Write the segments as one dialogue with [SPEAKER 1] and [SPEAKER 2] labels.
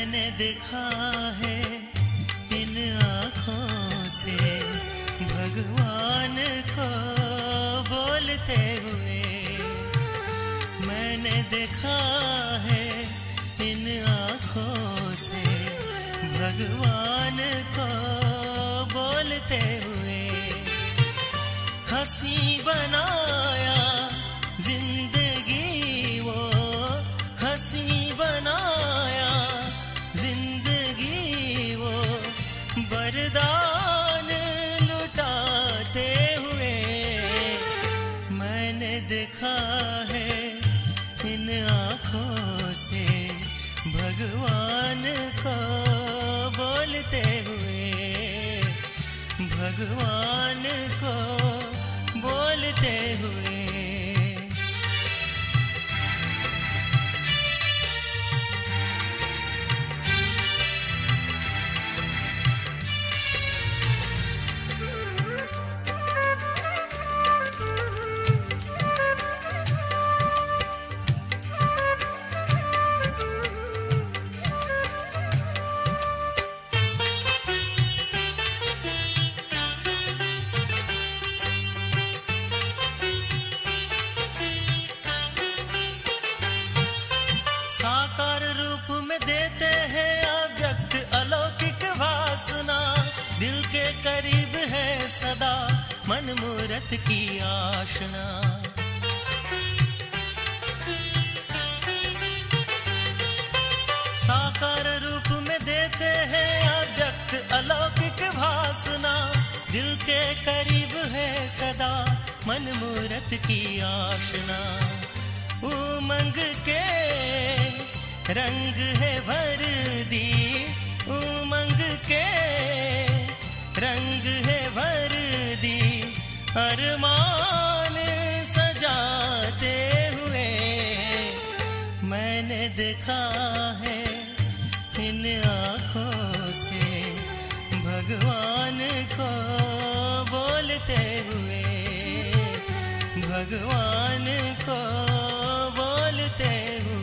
[SPEAKER 1] मैंने देखा है इन आँखों से भगवान को बोलते हुए। मैंने देखा है इन आँखों से भगवान को बोलते हुए। हंसी बनाया जिंदगी वो, हंसी बनाया जिंदगी वो, वरदान लुटाते हुए। मैंने देखा है इन आँखों से भगवान को बोलते हुए, भगवान को बोलते हुए। साकार रूप में देते हैं अव्यक्त अलौकिक वासना, दिल के करीब है सदा मन मूरत की आशना। साकार रूप में देते हैं अव्यक्त अलौकिक वासना, दिल के करीब है सदा मन मूरत की आशना। उमंग के रंग है वर्दी, उमंग के रंग है वर्दी, अरमान सजाते हुए। मैंने देखा है इन आँखों से भगवान को बोलते हुए, भगवान को बोलते हुए।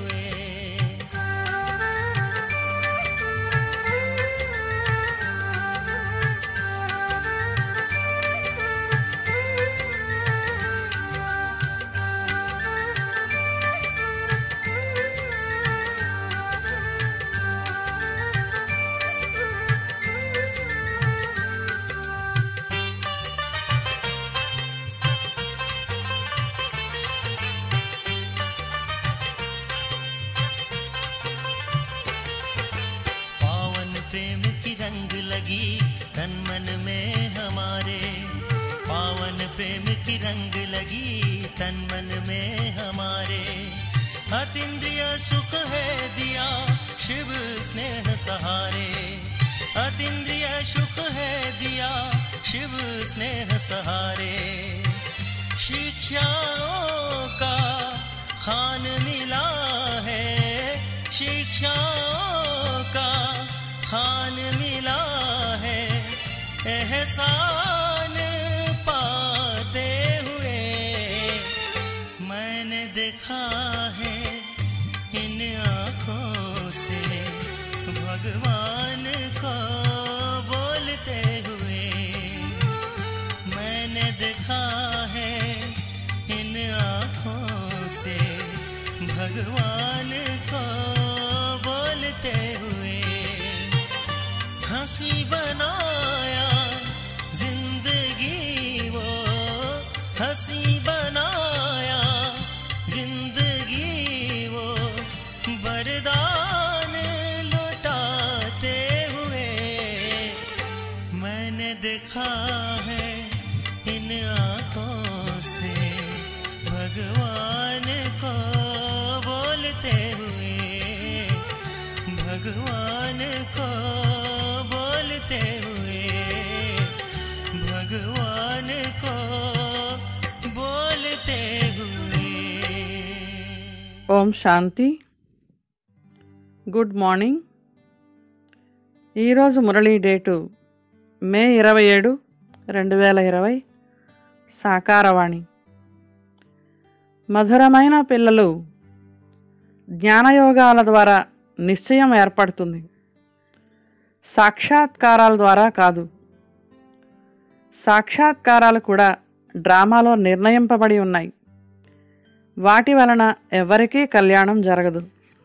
[SPEAKER 1] प्रेम की रंग लगी तन मन में हमारे, पावन प्रेम की रंग लगी तन मन में हमारे। अतीन्द्रिय सुख है दिया शिव स्नेह सहारे, अतीन्द्रिय सुख है दिया शिव स्नेह सहारे। शिक्षाओं का खान मिला है, शिक्षाओं का खान मिला है, एहसान पाते हुए। मैंने देखा है इन आँखों से भगवान को बोलते हुए। मैंने देखा है इन आँखों से भगवान को बोलते हुए। हंसी बनाया जिंदगी वो, हंसी बनाया जिंदगी वो, वरदान लुटाते हुए। मैंने देखा है इन आँखों से भगवान को बोलते हुए, भगवान को बोलते हुए, भगवान को बोलते हुए।
[SPEAKER 2] ఓం శాంతి. Good morning. ఈరోజు మురళీ డేటు మే 27, 2020. సాకారవాణి. మధురమైన పిల్లలు, జ్ఞానయోగాల ద్వారా నిశ్చయం ఏర్పడుతుంది. సాక్షాత్కారాల ద్వారా కాదు. సాక్షాత్కారాలు కూడా డ్రామాలో నిర్ణయింపబడి ఉన్నాయి. వాటి వలన ఎవరికీ కళ్యాణం జరగదు.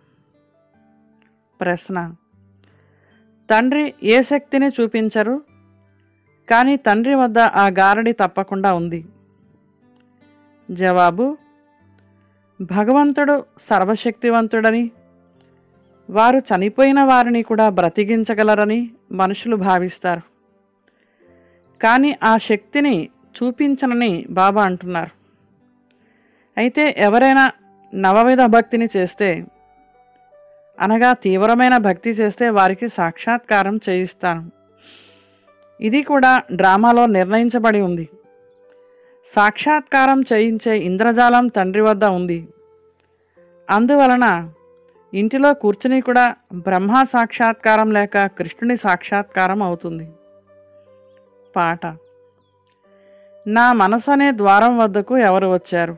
[SPEAKER 2] ప్రశ్న: తండ్రి ఏ శక్తిని చూపించరు, కానీ తండ్రి వద్ద ఆ గారడి తప్పకుండా ఉంది. జవాబు: భగవంతుడు సర్వశక్తివంతుడని, వారు చనిపోయిన వారిని కూడా బ్రతికించగలరని మనుషులు భావిస్తారు. కానీ ఆ శక్తిని చూపించనని బాబా అంటున్నారు. అయితే ఎవరైనా నవవిధ భక్తిని చేస్తే, అనగా తీవ్రమైన భక్తి చేస్తే వారికి సాక్షాత్కారం చేయిస్తాను. ఇది కూడా డ్రామాలో నిర్ణయించబడి ఉంది. సాక్షాత్కారం చేయించే ఇంద్రజాలం తండ్రి వద్ద ఉంది. అందువలన ఇంటిలో కూర్చుని కూడా బ్రహ్మ సాక్షాత్కారం లేక కృష్ణుని సాక్షాత్కారం అవుతుంది. పాట: నా మనసు అనే ద్వారం వద్దకు ఎవరు వచ్చారు?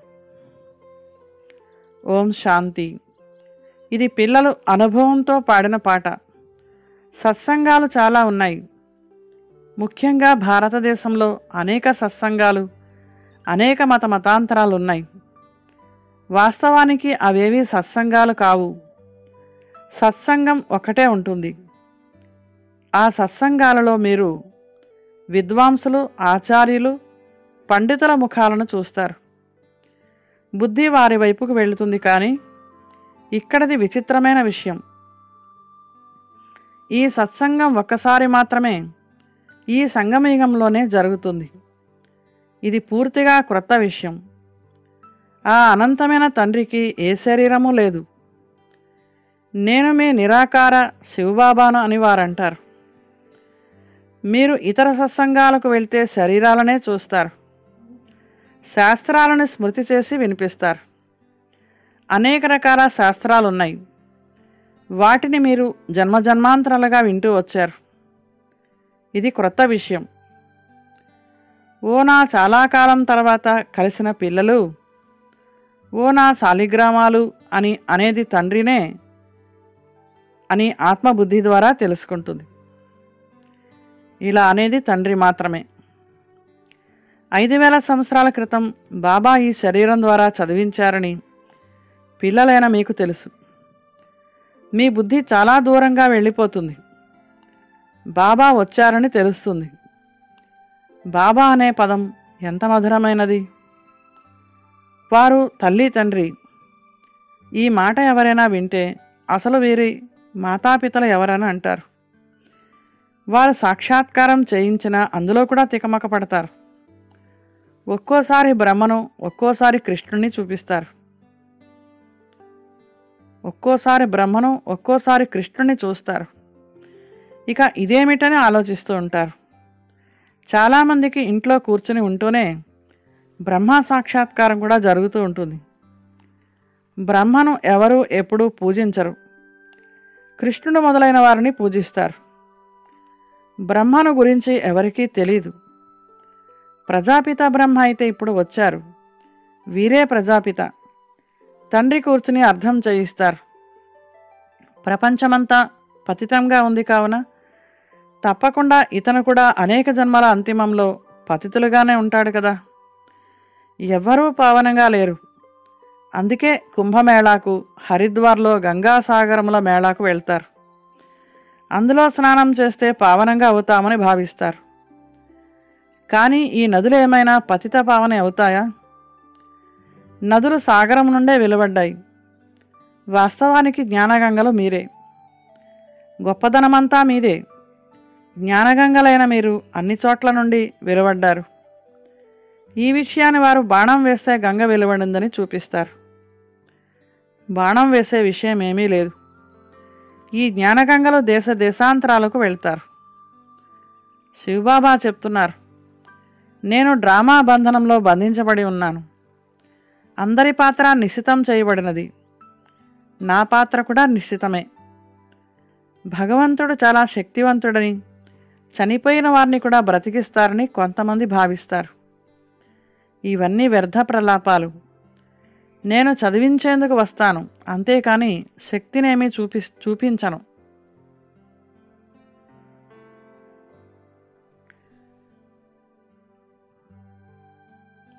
[SPEAKER 2] ఓం శాంతి. ఇది పిల్లలు అనుభవంతో పాడిన పాట. సత్సంగాలు చాలా ఉన్నాయి. ముఖ్యంగా భారతదేశంలో అనేక సత్సంగాలు, అనేక మతాంతరాలు ఉన్నాయి. వాస్తవానికి అవేవి సత్సంగాలు కావు. సత్సంగం ఒకటే ఉంటుంది. ఆ సత్సంగాలలో మీరు విద్వాంసులు, ఆచార్యులు, పండితుల ముఖాలను చూస్తారు. బుద్ధి వారి వైపుకు వెళుతుంది. కానీ ఇక్కడది విచిత్రమైన విషయం. ఈ సత్సంగం ఒక్కసారి మాత్రమే ఈ సంగమయుగంలోనే జరుగుతుంది. ఇది పూర్తిగా క్రొత్త విషయం. ఆ అనంతమైన తండ్రికి ఏ శరీరము లేదు. నేను మీ నిరాకార శివబాబాను అని వారంటారు. మీరు ఇతర సత్సంగాలకు వెళ్తే శరీరాలనే చూస్తారు. శాస్త్రాలను స్మృతి చేసి వినిపిస్తారు. అనేక రకాల శాస్త్రాలున్నాయి. వాటిని మీరు జన్మజన్మాంతరాలుగా వింటూ వచ్చారు. ఇది క్రొత్త విషయం. ఓ నా చాలా కాలం తర్వాత కలిసిన పిల్లలు, ఓ నా శాలిగ్రామాలు అని అనేది తండ్రినే అని ఆత్మబుద్ధి ద్వారా తెలుసుకుంటుంది. ఇలా అనేది తండ్రి మాత్రమే. 5000 సంవత్సరాల క్రితం బాబా ఈ శరీరం ద్వారా చదివించారని పిల్లలైన మీకు తెలుసు. మీ బుద్ధి చాలా దూరంగా వెళ్ళిపోతుంది. బాబా వచ్చారని తెలుస్తుంది. బాబా అనే పదం ఎంత మధురమైనది. వారు తల్లి తండ్రి. ఈ మాట ఎవరైనా వింటే అసలు వీరి మాతాపితలు ఎవరని అంటారు. వారు సాక్షాత్కారం చేయించినా అందులో కూడా తికమక పడతారు. ఒక్కోసారి బ్రహ్మను, ఒక్కోసారి కృష్ణుని చూపిస్తారు. ఒక్కోసారి బ్రహ్మను, ఒక్కోసారి కృష్ణుని చూస్తారు. ఇక ఇదేమిటని ఆలోచిస్తూ ఉంటారు. చాలామందికి ఇంట్లో కూర్చుని ఉంటూనే బ్రహ్మ సాక్షాత్కారం కూడా జరుగుతూ ఉంటుంది. బ్రహ్మను ఎవరు ఎప్పుడూ పూజించరు. కృష్ణుడు మొదలైన వారిని పూజిస్తారు. బ్రహ్మను గురించి ఎవరికీ తెలీదు. ప్రజాపిత బ్రహ్మ అయితే ఇప్పుడు వచ్చారు. వీరే ప్రజాపిత. తండ్రి కూర్చుని అర్థం చేయిస్తారు. ప్రపంచమంతా పతితంగా ఉంది కావున తప్పకుండా ఇతను కూడా అనేక జన్మల అంతిమంలో పతితులుగానే ఉంటాడు కదా. ఎవ్వరూ పావనంగా లేరు. అందుకే కుంభమేళాకు, హరిద్వార్లో గంగాసాగరముల మేళాకు వెళ్తారు. అందులో స్నానం చేస్తే పావనంగా అవుతామని భావిస్తారు. కానీ ఈ నదులు ఏమైనా పతిత పావన అవుతాయా? నదులు సాగరం నుండే వెలువడ్డాయి. వాస్తవానికి జ్ఞానగంగలు మీరే. గొప్పదనమంతా మీదే. జ్ఞానగంగలైన మీరు అన్ని చోట్ల నుండి వెలువడ్డారు. ఈ విషయాన్ని వారు బాణం వేస్తే గంగ వెలువడిందని చూపిస్తారు. బాణం వేసే విషయం ఏమీ లేదు. ఈ జ్ఞానగంగలు దేశ దేశాంతరాలకు వెళ్తారు. శివబాబా చెప్తున్నారు, నేను డ్రామా బంధనంలో బంధించబడి ఉన్నాను. అందరి పాత్ర నిశ్చితం చేయబడినది. నా పాత్ర కూడా నిశ్చితమే. భగవంతుడు చాలా శక్తివంతుడని, చనిపోయిన వారిని కూడా బ్రతికిస్తారని కొంతమంది భావిస్తారు. ఇవన్నీ వ్యర్థ ప్రలాపాలు. నేను చదివించేందుకు వస్తాను, అంతేకాని శక్తినేమీ చూపించను.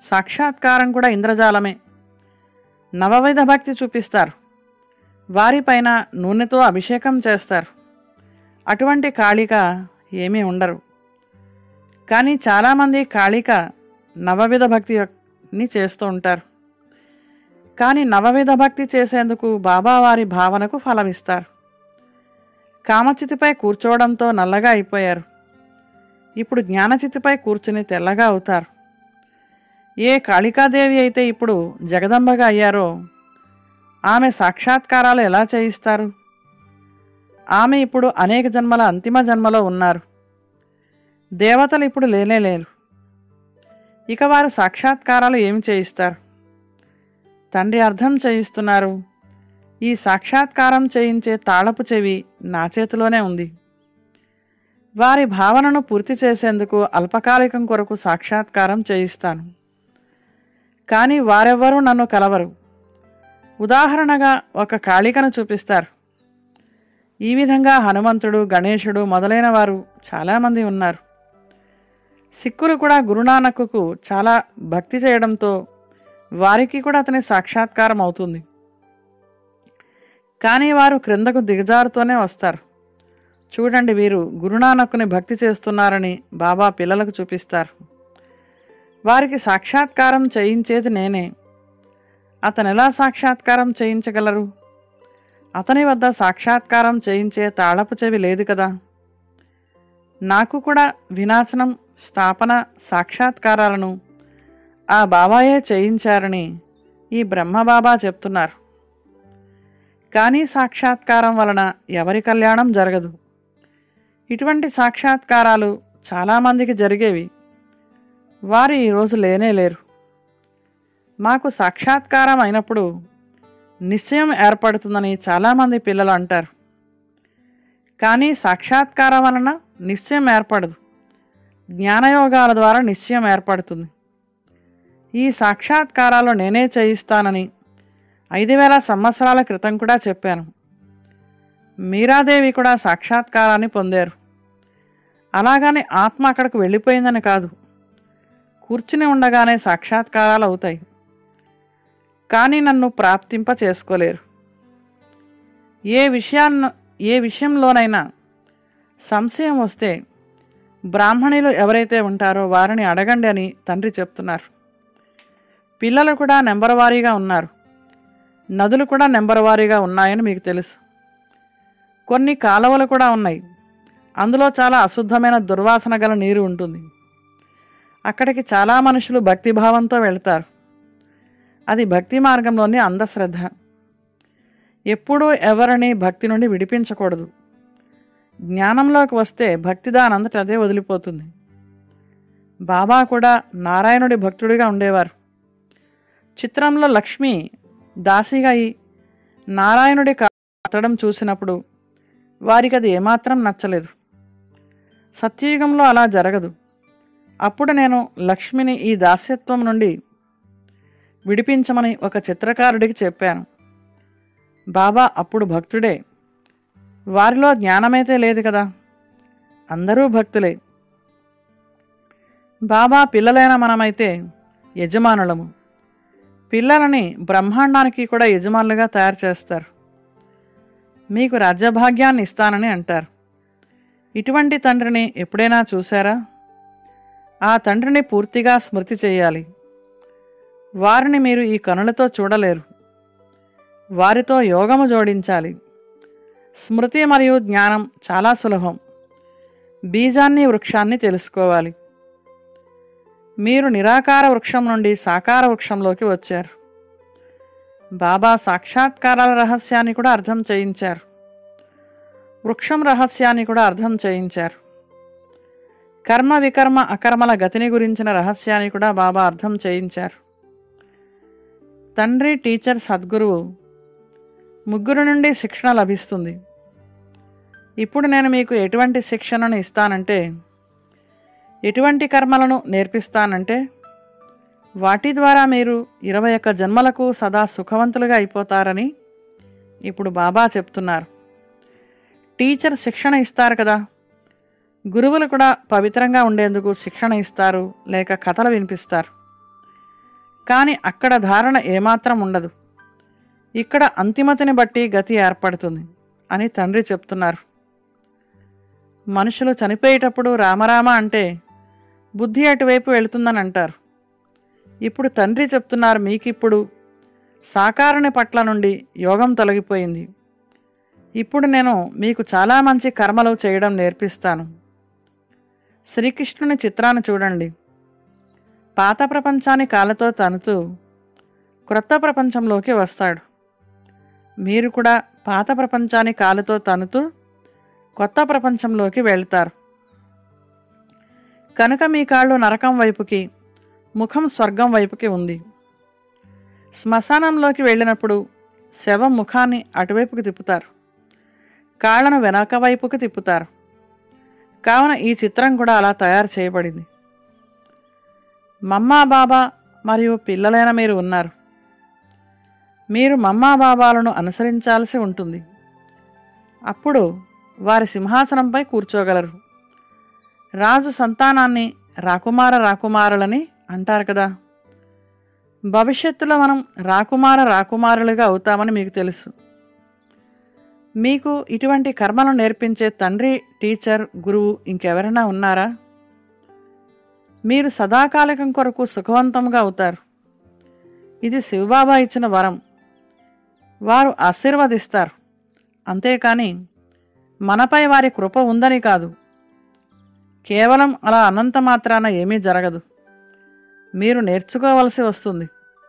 [SPEAKER 2] సాక్షాత్కారం కూడా ఇంద్రజాలమే. నవవిధ భక్తి చూపిస్తారు. వారిపైన నూనెతో అభిషేకం చేస్తారు. అటువంటి కాళిక ఏమీ ఉండరు. కానీ చాలామంది కాళిక నవవిధ భక్తిని చేస్తూ ఉంటారు. కానీ నవవిధ భక్తి చేసేందుకు బాబా వారి భావనకు ఫలమిస్తారు. కామచితిపై కూర్చోవడంతో నల్లగా అయిపోయారు. ఇప్పుడు జ్ఞానచితిపై కూర్చుని తెల్లగా అవుతారు. ఏ కాళికాదేవి అయితే ఇప్పుడు జగదంబగా అయ్యారో ఆమె సాక్షాత్కారాలు ఎలా చేయిస్తారు? ఆమె ఇప్పుడు అనేక జన్మల అంతిమ జన్మలో ఉన్నారు. దేవతలు ఇప్పుడు లేనేలేరు. ఇక వారు సాక్షాత్కారాలు ఏమి చేయిస్తారు? తండ్రి అర్థం చేయిస్తున్నారు. ఈ సాక్షాత్కారం చేయించే తాళపు చెవి నా చేతిలోనే ఉంది. వారి భావనను పూర్తి చేసేందుకు అల్పకాలికం కొరకు సాక్షాత్కారం చేయిస్తాను. కానీ వారెవ్వరూ నన్ను కలవరు. ఉదాహరణగా ఒక కాళికను చూపిస్తారు. ఈ విధంగా హనుమంతుడు, గణేశుడు మొదలైన వారు చాలామంది ఉన్నారు. సిక్కులు కూడా గురునానక్కు చాలా భక్తి చేయడంతో వారికి కూడా అతని సాక్షాత్కారం అవుతుంది. కానీ వారు క్రిందకు దిగజారుతూనే వస్తారు. చూడండి, వీరు గురునానక్కుని భక్తి చేస్తున్నారని బాబా పిల్లలకు చూపిస్తారు. వారికి సాక్షాత్కారం చేయించేది నేనే. అతను ఎలా సాక్షాత్కారం చేయించగలరు? అతని వద్ద సాక్షాత్కారం చేయించే తాళపు చెవి లేదు కదా. నాకు కూడా వినాశనం, స్థాపన, సాక్షాత్కారాలను ఆ బాబాయే చేయించారని ఈ బ్రహ్మబాబా చెప్తున్నారు. కానీ సాక్షాత్కారం వలన ఎవరి కళ్యాణం జరగదు. ఇటువంటి సాక్షాత్కారాలు చాలామందికి జరిగేవి. వారు ఈరోజు లేనేలేరు. మాకు సాక్షాత్కారం అయినప్పుడు నిశ్చయం ఏర్పడుతుందని చాలామంది పిల్లలు అంటారు. కానీ సాక్షాత్కారం వలన నిశ్చయం ఏర్పడదు. జ్ఞానయోగాల ద్వారా నిశ్చయం ఏర్పడుతుంది. ఈ సాక్షాత్కారాలు నేనే చేయిస్తానని 5000 సంవత్సరాల క్రితం కూడా చెప్పాను. మీరాదేవి కూడా సాక్షాత్కారాన్ని పొందారు. అలాగని ఆత్మ అక్కడికి వెళ్ళిపోయిందని కాదు. కూర్చుని ఉండగానే సాక్షాత్కారాలు అవుతాయి. కానీ నన్ను ప్రాప్తింప చేసుకోలేరు. ఏ విషయంలోనైనా సంశయం వస్తే బ్రాహ్మణులు ఎవరైతే ఉంటారో వారిని అడగండి అని తండ్రి చెప్తున్నారు. పిల్లలు కూడా నెంబర్ వారీగా ఉన్నారు. నదులు కూడా నెంబర్ వారీగా ఉన్నాయని మీకు తెలుసు. కొన్ని కాలువలు కూడా ఉన్నాయి. అందులో చాలా అశుద్ధమైన దుర్వాసన గల నీరు ఉంటుంది. అక్కడికి చాలా మనుషులు భక్తిభావంతో వెళ్తారు. అది భక్తి మార్గంలోని అంధశ్రద్ధ. ఎప్పుడూ ఎవరిని భక్తి నుండి విడిపించకూడదు. జ్ఞానంలోకి వస్తే భక్తి దానంతట అదే వదిలిపోతుంది. బాబా కూడా నారాయణుడి భక్తుడిగా ఉండేవారు. చిత్రంలో లక్ష్మి దాసిగా అయి నారాయణుడి కట్టడం చూసినప్పుడు వారికి అది ఏమాత్రం నచ్చలేదు. సత్యయుగంలో అలా జరగదు. అప్పుడు నేను లక్ష్మిని ఈ దాస్యత్వం నుండి విడిపించమని ఒక చిత్రకారుడికి చెప్పాను. బాబా అప్పుడు భక్తుడే. వారిలో జ్ఞానమైతే లేదు కదా. అందరూ భక్తులే. బాబా పిల్లలైన మనమైతే యజమానులము. పిల్లలని బ్రహ్మాండానికి కూడా యజమానులుగా తయారు చేస్తారు. మీకు రాజ్యభాగ్యాన్ని ఇస్తానని అంటారు. ఇటువంటి తండ్రిని ఎప్పుడైనా చూశారా? ఆ తండ్రిని పూర్తిగా స్మృతి చేయాలి. వారిని మీరు ఈ కనులతో చూడలేరు. వారితో యోగము జోడించాలి. స్మృతి మరియు జ్ఞానం చాలా సులభం. బీజాన్ని, వృక్షాన్ని తెలుసుకోవాలి. మీరు నిరాకార వృక్షం నుండి సాకార వృక్షంలోకి వచ్చారు. బాబా సాక్షాత్కారాల రహస్యాన్ని కూడా అర్థం చేయించారు. వృక్షం రహస్యాన్ని కూడా అర్థం చేయించారు. కర్మ, వికర్మ, అకర్మల గతిని గురించిన రహస్యాన్ని కూడా బాబా అర్థం చేయించారు. తండ్రి, టీచర్, సద్గురువు ముగ్గురు నుండి శిక్షణ లభిస్తుంది. ఇప్పుడు నేను మీకు ఎటువంటి శిక్షణను ఇస్తానంటే, ఎటువంటి కర్మలను నేర్పిస్తానంటే, వాటి ద్వారా మీరు 21 జన్మలకు సదా సుఖవంతులుగా అయిపోతారని ఇప్పుడు బాబా చెప్తున్నారు. టీచర్ శిక్షణ ఇస్తారు కదా. గురువులు కూడా పవిత్రంగా ఉండేందుకు శిక్షణ ఇస్తారు, లేక కథలు వినిపిస్తారు. కానీ అక్కడ ధారణ ఏమాత్రం ఉండదు. ఇక్కడ అంతిమతిని బట్టి గతి ఏర్పడుతుంది అని తండ్రి చెప్తున్నారు. మనుషులు చనిపోయేటప్పుడు రామరామ అంటే బుద్ధి అటువైపు వెళుతుందని అంటారు. ఇప్పుడు తండ్రి చెప్తున్నారు, మీకిప్పుడు సాకారుని పట్ల నుండి యోగం తొలగిపోయింది. ఇప్పుడు నేను మీకు చాలా మంచి కర్మలు చేయడం నేర్పిస్తాను. శ్రీకృష్ణుని చిత్రాన్ని చూడండి. పాత ప్రపంచాన్ని కాళ్ళతో తన్నుతూ క్రొత్త ప్రపంచంలోకి వస్తాడు. మీరు కూడా పాత ప్రపంచాన్ని కాళ్ళతో తన్నుతూ కొత్త ప్రపంచంలోకి వెళ్తారు. కనుక మీ కాళ్ళు నరకం వైపుకి, ముఖం స్వర్గం వైపుకి ఉంది. శ్మశానంలోకి వెళ్ళినప్పుడు శవం ముఖాన్ని అటువైపుకి తిప్పుతారు, కాళ్ళను వెనక వైపుకి తిప్పుతారు. కావున ఈ చిత్రం కూడా అలా తయారు చేయబడింది. మమ్మా బాబా మరియు పిల్లలైన మీరు ఉన్నారు. మీరు మమ్మా బాబాలను అనుసరించాల్సి ఉంటుంది. అప్పుడు వారి సింహాసనంపై కూర్చోగలరు. రాజు సంతానాన్ని రాకుమారులని అంటారు కదా. భవిష్యత్తులో మనం రాకుమారులుగా అవుతామని మీకు తెలుసు. మీకు ఇటువంటి కర్మలను నేర్పించే తండ్రి, టీచర్, గురువు ఇంకెవరైనా ఉన్నారా? మీరు సదాకాలికం కొరకు సుఖవంతంగా అవుతారు. ఇది శివబాబా ఇచ్చిన వరం. వారు ఆశీర్వదిస్తారు. అంతేకాని మనపై వారి కృప ఉందని కాదు. కేవలం అలా అనంత మాత్రాన ఏమీ జరగదు. మీరు నేర్చుకోవలసి వస్తుంది.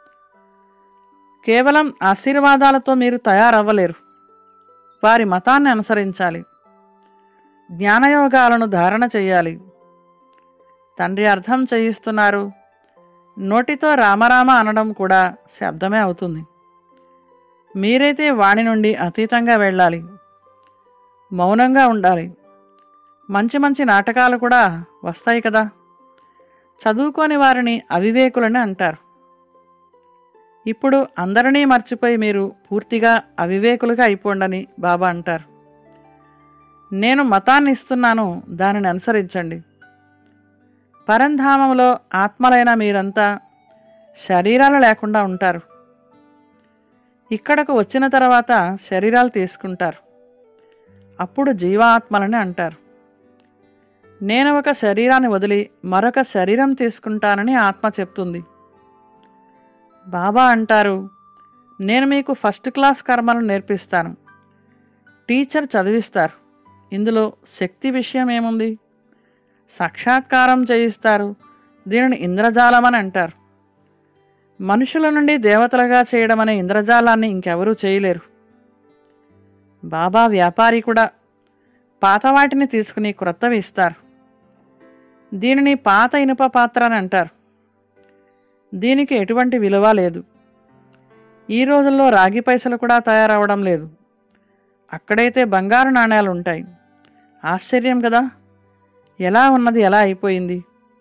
[SPEAKER 2] కేవలం ఆశీర్వాదాలతో మీరు తయారవ్వలేరు. వారి మతాన్ని అనుసరించాలి. జ్ఞానయోగాలను ధారణ చెయ్యాలి. తండ్రి అర్థం చేయిస్తున్నారు. నోటితో రామరామ అనడం కూడా శబ్దమే అవుతుంది. మీరైతే వాణి నుండి అతీతంగా వెళ్ళాలి. మౌనంగా ఉండాలి. మంచి మంచి నాటకాలు కూడా వస్తాయి కదా. చదువుకోని వారిని అవివేకులని అంటారు. ఇప్పుడు అందరినీ మర్చిపోయి మీరు పూర్తిగా అవివేకులుగా అయిపోండని బాబా అంటారు. నేను మతాన్ని ఇస్తున్నాను, దానిని అనుసరించండి. పరంధామంలో ఆత్మలైన మీరంతా శరీరాలు లేకుండా ఉంటారు. ఇక్కడకు వచ్చిన తర్వాత శరీరాలు తీసుకుంటారు. అప్పుడు జీవాత్మలని అంటారు. నేను ఒక శరీరాన్ని వదిలి మరొక శరీరం తీసుకుంటానని ఆత్మ చెప్తుంది. బాబా అంటారు, నేను మీకు ఫస్ట్ క్లాస్ కర్మలను నేర్పిస్తాను. టీచర్ చదివిస్తారు. ఇందులో శక్తి విషయం ఏముంది? సాక్షాత్కారం చేయిస్తారు. దీనిని ఇంద్రజాలం అని అంటారు. మనుషుల నుండి దేవతలుగా చేయడం అనే ఇంద్రజాలాన్ని ఇంకెవరూ చేయలేరు. బాబా వ్యాపారి కూడా పాత వాటిని తీసుకుని క్రొత్తవి ఇస్తారు. దీనిని పాత ఇనుప పాత్ర అని అంటారు. దీనికి ఎటువంటి విలువ లేదు. ఈ రోజుల్లో రాగి పైసలు కూడా తయారవడం లేదు. అక్కడైతే బంగారు నాణేలు ఉంటాయి. ఆశ్చర్యం కదా. ఎలా ఉన్నది ఎలా అయిపోయింది.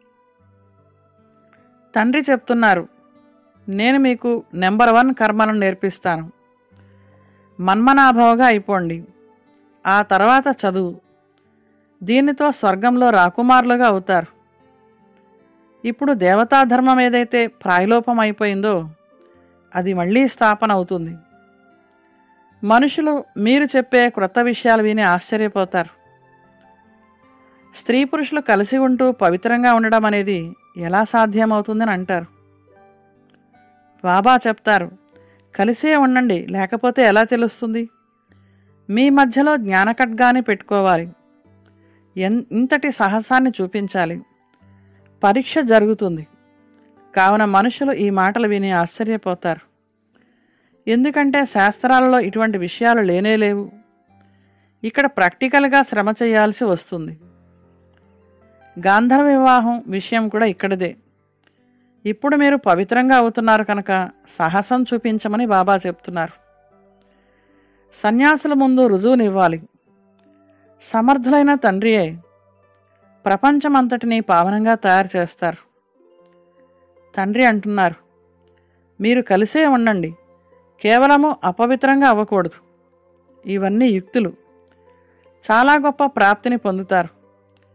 [SPEAKER 2] తండ్రి చెప్తున్నారు, నేను మీకు నెంబర్ 1 కర్మలను నేర్పిస్తాను. మన్మనాభవగా అయిపోండి. ఆ తర్వాత చదువు. దీనితో స్వర్గంలో రాకుమారులుగా అవుతారు. ఇప్పుడు దేవతాధర్మం ఏదైతే ప్రాయలోపం అయిపోయిందో అది మళ్ళీ స్థాపన అవుతుంది. మనుషులు మీరు చెప్పే క్రొత్త విషయాలు విని ఆశ్చర్యపోతారు. స్త్రీ పురుషులు కలిసి ఉంటూ పవిత్రంగా ఉండడం అనేది ఎలా సాధ్యమవుతుందని అంటారు. బాబా చెప్తారు, కలిసే ఉండండి, లేకపోతే ఎలా తెలుస్తుంది? మీ మధ్యలో జ్ఞానఖడ్గాన్ని పెట్టుకోవాలి. ఇంతటి సాహసాన్ని చూపించాలి. పరీక్ష జరుగుతుంది. కావున మనుషులు ఈ మాటలు విని ఆశ్చర్యపోతారు. ఎందుకంటే శాస్త్రాలలో ఇటువంటి విషయాలు లేనేలేవు. ఇక్కడ ప్రాక్టికల్గా శ్రమ చేయాల్సి వస్తుంది. గాంధర్వ వివాహం విషయం కూడా ఇక్కడిదే. ఇప్పుడు మీరు పవిత్రంగా అవుతున్నారు కనుక సాహసం చూపించమని బాబా చెప్తున్నారు. సన్యాసుల ముందు రుజువునివ్వాలి. సమర్థులైన తండ్రియే ప్రపంచమంతటినీ పావనంగా తయారు చేస్తారు. తండ్రి అంటున్నారు, మీరు కలిసే ఉండండి, కేవలము అపవిత్రంగా అవ్వకూడదు. ఇవన్నీ యుక్తులు. చాలా గొప్ప ప్రాప్తిని పొందుతారు.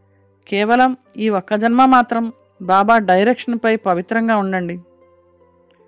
[SPEAKER 2] కేవలం ఈ ఒక్క జన్మ మాత్రం బాబా డైరెక్షన్పై పవిత్రంగా ఉండండి.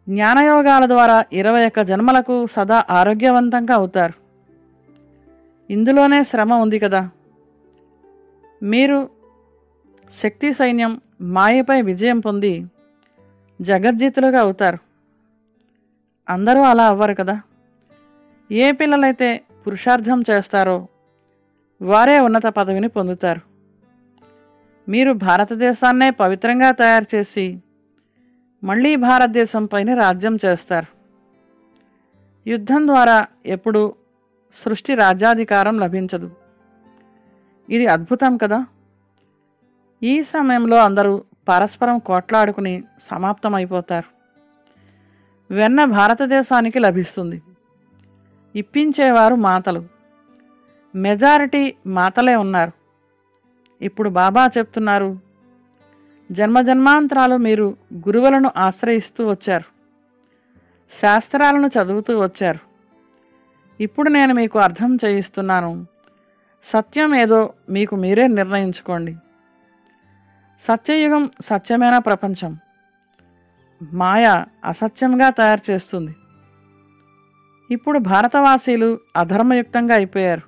[SPEAKER 2] జ్ఞానయోగాల ద్వారా 21 జన్మలకు సదా ఆరోగ్యవంతంగా అవుతారు. ఇందులోనే శ్రమ ఉంది కదా. మీరు శక్తి సైన్యం మాయపై విజయం పొంది జగజ్జితులుగా అవుతారు. అందరూ అలా అవ్వరు కదా. ఏ పిల్లలైతే పురుషార్థం చేస్తారో వారే ఉన్నత పదవిని పొందుతారు. మీరు భారతదేశాన్నే పవిత్రంగా తయారు చేసి మళ్ళీ భారతదేశంపైన రాజ్యం చేస్తారు. యుద్ధం ద్వారా ఎప్పుడూ సృష్టి రాజ్యాధికారం లభించదు. ఇది అద్భుతం కదా. ఈ సమయంలో అందరూ పరస్పరం కోట్లాడుకుని సమాప్తమైపోతారు. వెన్న భారతదేశానికి లభిస్తుంది. ఇప్పించేవారు మాతలు. మెజారిటీ మాతలే ఉన్నారు. ఇప్పుడు బాబా చెప్తున్నారు, జన్మజన్మాంతరాలు మీరు గురువులను ఆశ్రయిస్తూ వచ్చారు, శాస్త్రాలను చదువుతూ వచ్చారు. ఇప్పుడు నేను మీకు అర్థం చేయిస్తున్నాను. సత్యం ఏదో మీకు మీరే నిర్ణయించుకోండి. సత్యయుగం సత్యమైన ప్రపంచం. మాయ అసత్యంగా తయారు చేస్తుంది. ఇప్పుడు భారతవాసీలు అధర్మయుక్తంగా అయిపోయారు.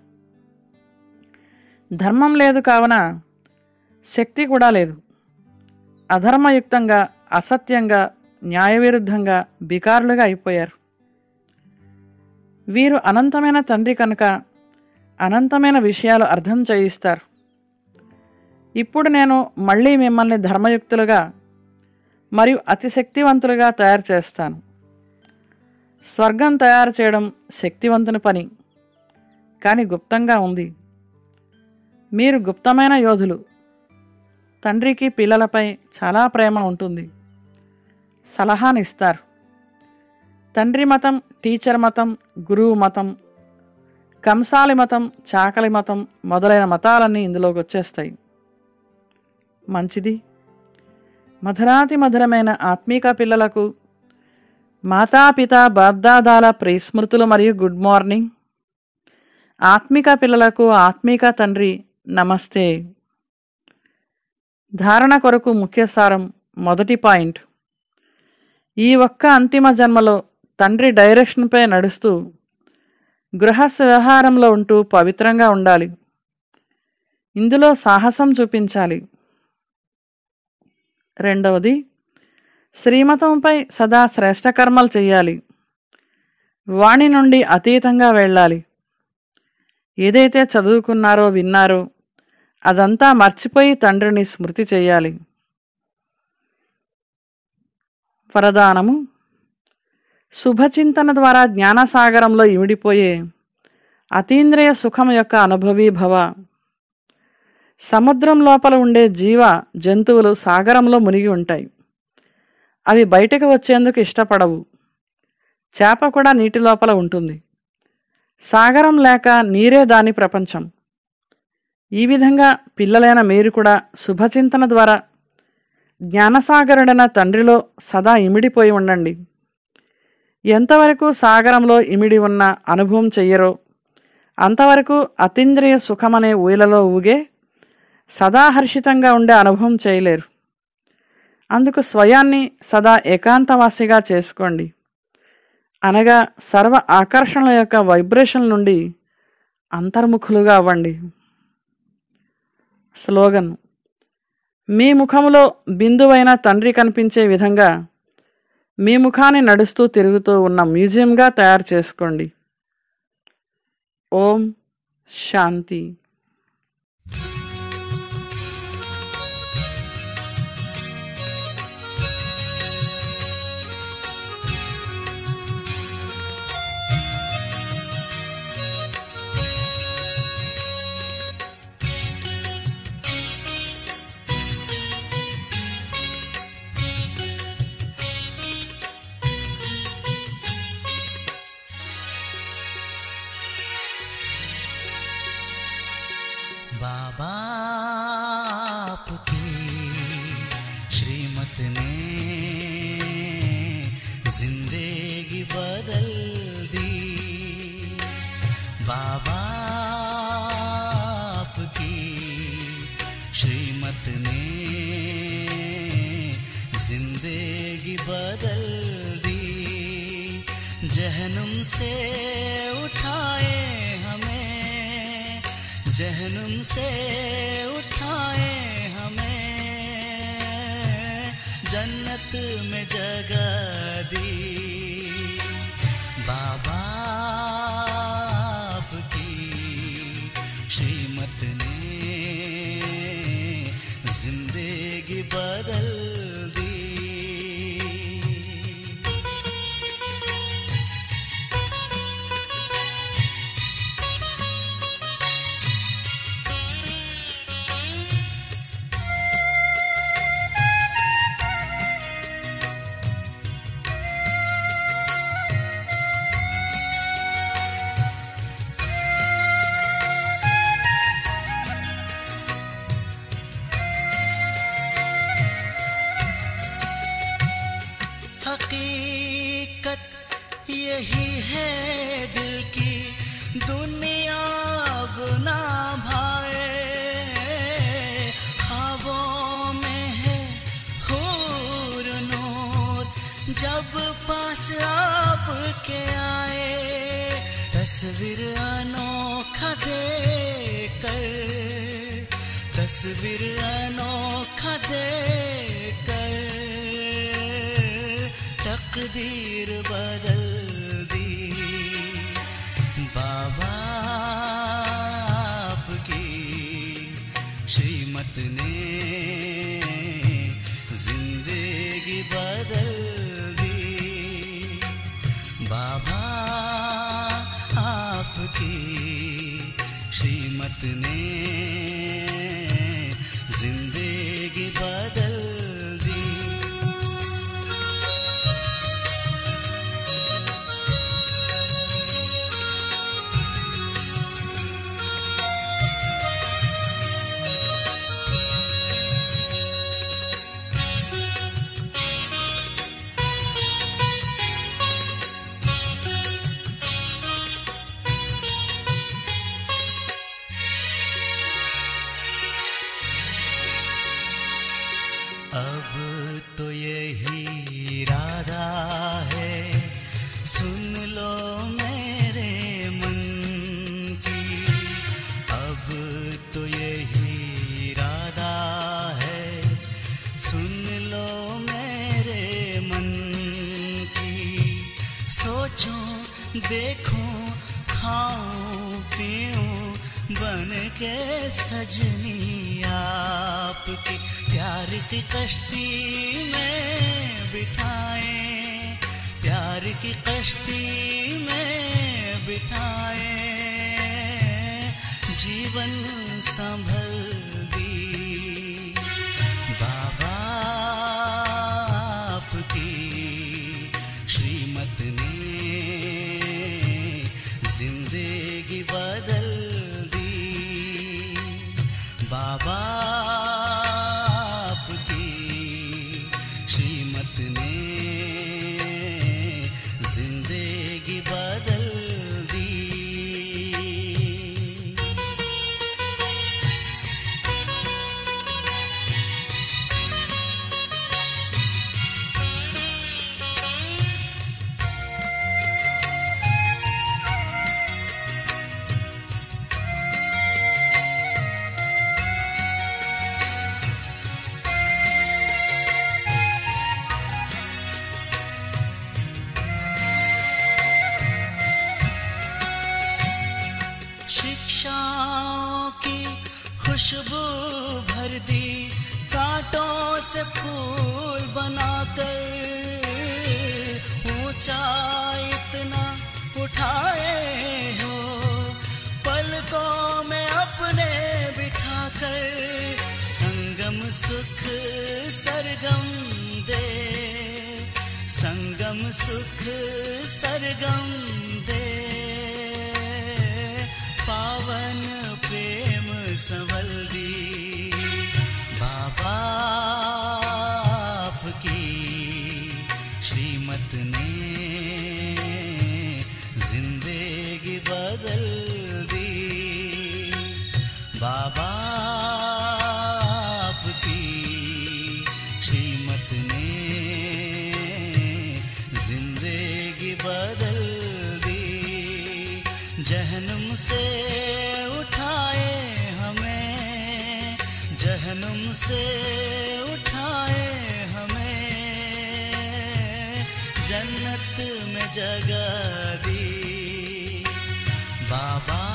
[SPEAKER 2] ధర్మం లేదు కావున శక్తి కూడా లేదు. అధర్మయుక్తంగా, అసత్యంగా, న్యాయవిరుద్ధంగా బికారులుగా అయిపోయారు. వీరు అనంతమైన తండ్రి కనుక అనంతమైన విషయాలు అర్థం చేయిస్తారు. ఇప్పుడు నేను మళ్ళీ మిమ్మల్ని ధర్మయుక్తులుగా మరియు అతి శక్తివంతులుగా తయారు చేస్తాను. స్వర్గం తయారు చేయడం శక్తివంతుని పని, కానీ గుప్తంగా ఉంది. మీరు గుప్తమైన యోధులు. తండ్రికి పిల్లలపై చాలా ప్రేమ ఉంటుంది. సలహానిస్తారు. తండ్రి మతం, టీచర్ మతం, గురువు మతం, కంసాలి మతం, చాకలి మతం మొదలైన మతాలన్నీ ఇందులోకి వచ్చేస్తాయి. మంచిది. మధురాతి మధురమైన ఆత్మీక పిల్లలకు మాతాపిత బాప్దాదాల ప్రియస్మృతులు మరియు గుడ్ మార్నింగ్. ఆత్మిక పిల్లలకు ఆత్మీక తండ్రి నమస్తే. ధారణ కొరకు ముఖ్య సారం. మొదటి పాయింట్, ఈ ఒక్క అంతిమ జన్మలో తండ్రి డైరెక్షన్పై నడుస్తూ గృహస్థ వ్యవహారంలో ఉంటూ పవిత్రంగా ఉండాలి. ఇందులో సాహసం చూపించాలి. రెండవది, శ్రీమతంపై సదా శ్రేష్ఠ కర్మలు చెయ్యాలి. వాణి నుండి అతీతంగా వెళ్ళాలి. ఏదైతే చదువుకున్నారో విన్నారో అదంతా మర్చిపోయి తండ్రిని స్మృతి చెయ్యాలి. వరదానము. శుభచింతన ద్వారా జ్ఞానసాగరంలో ఇమిడిపోయే అతీంద్రియ సుఖం యొక్క అనుభవీ భవ. సముద్రం లోపల ఉండే జీవ జంతువులు సాగరంలో మునిగి ఉంటాయి. అవి బయటకు వచ్చేందుకు ఇష్టపడవు. చేప కూడా నీటి లోపల ఉంటుంది. సాగరం లేక నీరే దాని ప్రపంచం. ఈ విధంగా పిల్లలైన మీరు కూడా శుభచింతన ద్వారా జ్ఞానసాగరుడైన తండ్రిలో సదా ఇమిడిపోయి ఉండండి. ఎంతవరకు సాగరంలో ఇమిడి ఉన్న అనుభవం చెయ్యరో అంతవరకు అతీంద్రియ సుఖమనే ఊయలలో ఊగే సదా హర్షితంగా ఉండే అనుభవం చేయలేరు. అందుకు స్వయాన్ని సదా ఏకాంతవాసిగా చేసుకోండి. అనగా సర్వ ఆకర్షణల యొక్క వైబ్రేషన్ నుండి అంతర్ముఖులుగా అవ్వండి. స్లోగన్. మీ ముఖములో బిందువైన తండ్రి కనిపించే విధంగా మీ ముఖాన్ని నడుస్తూ తిరుగుతూ ఉన్న మ్యూజియంగా తయారు చేసుకోండి. ఓం శాంతి.
[SPEAKER 1] बाबा आपकी श्रीमत ने जिंदगी बदल दी। बाबा आपकी श्रीमत ने जिंदगी बदल दी।
[SPEAKER 3] जहनुम से उठाए हमें, जहनुम से उठाए हमें, जन्नत में जगह दी बाबा आपकी श्रीमत ने जिंदगी बदल दी। हकीकत यही है दिल की दुनिया अब ना भाए, ख्वाबों में है हूर नूर जब पास आपके आए, तस्वीर अनोखा देकर, तस्वीर अनोखा देकर तकदीर बदल दी बाबा आपकी श्रीमत ने जिंदगी बदल दी बाबा आपकी श्रीमत ने जिंदगी बदल दी। अब तो यही इरादा है, सुन लो मेरे मन की, अब तो यही इरादा है, सुन लो मेरे मन की, सोचूं देखूं खाऊं पीऊं बन के सजनी आपकी, प्यार की कश्ती में बिठाए, प्यार की कश्ती में बिठाए, जीवन संभल दी बाबा आपकी श्रीमत ने जिंदगी बदल दी बाबा आपकी श्रीमत ने जिंदगी बदल दी। शिक्षाओं की खुशबू भर दी, कांटों से फूल बनाकर, ऊंचा इतना उठाए हो, पलकों में अपने बिठाकर, संगम सुख सरगम दे, संगम सुख सरगम दे, पावन प्रेम संवल दी बाबा आपकी श्रीमत ने जिंदगी बदल दी बाबा आपकी श्रीमत ने जिंदगी बदल से उठाए हमें, जन्नत में जगह दी बाबा